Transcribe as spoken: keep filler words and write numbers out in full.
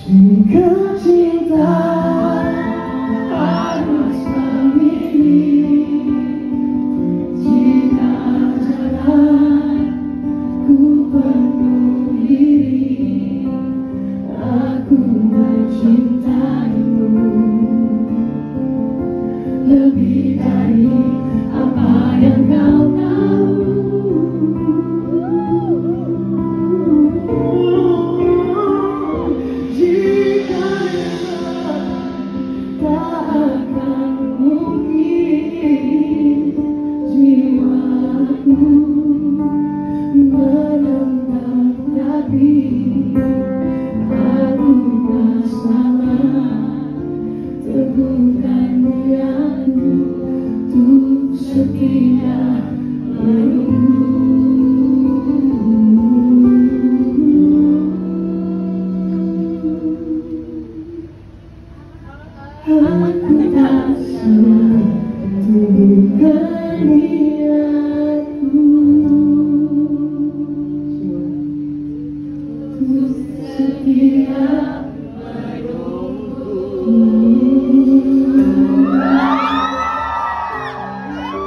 Jika cinta harus memilih, jika jalan ku penuh diri, aku mencintaimu lebih dari apa yang kau tahu. Jika tak akan mungkin jiwaku menentang takdir, aku bersama teguhkan niatku untuk setia menunggu. Aku tak salah teguhkan niatku untuk setia